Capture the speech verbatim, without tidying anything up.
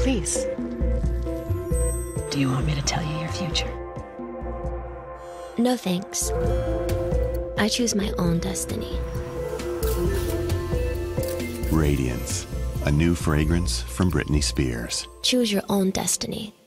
Please. Do you want me to tell you your future? No thanks. I choose my own destiny. Radiance, a new fragrance from Britney Spears. Choose your own destiny.